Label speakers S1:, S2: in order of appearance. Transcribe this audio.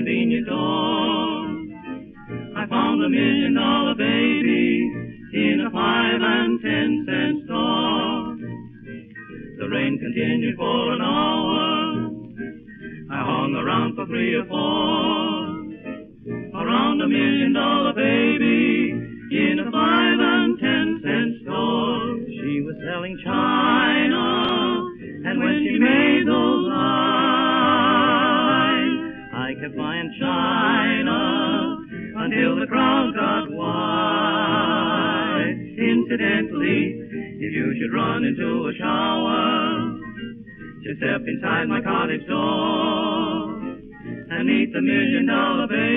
S1: convenience store. I found the $1,000,000 baby in a 5 and 10 cent store. The rain continued for an hour. I hung around for 3 or 4. Around the $1,000,000 baby in a 5 and 10 cent store. She was selling china, and when she made those eyes, I kept buying china until the crowd got wide. Incidentally, if you should run into a shower, just step inside my cottage door and meet the $1,000,000 baby.